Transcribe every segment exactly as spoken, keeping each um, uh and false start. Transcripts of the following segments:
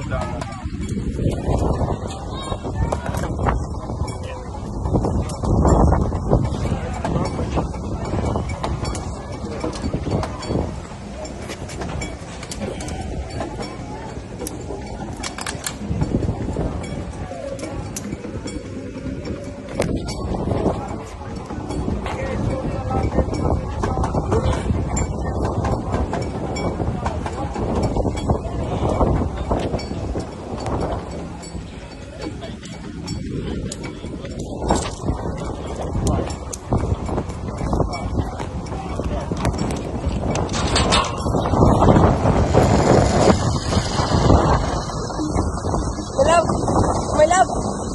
My love.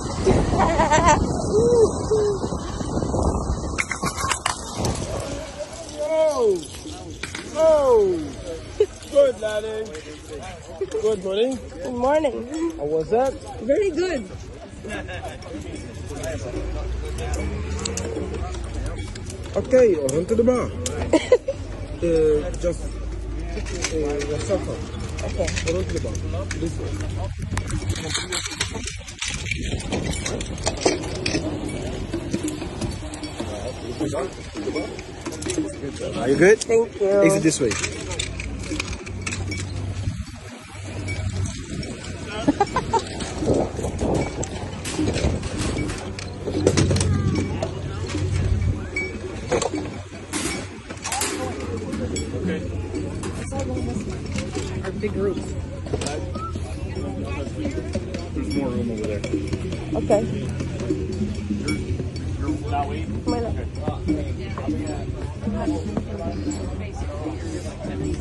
Whoa! Whoa! Good, laddie. Good morning. Good morning. How was that? Very good. Okay, on to the bar. uh, just uh, your cell phone. Okay. Hold on to the bar. This way. Are you good? Thank you. Exit this way. Our big roof. There's more room over there. Okay. You're, you're not waiting? My love. Okay.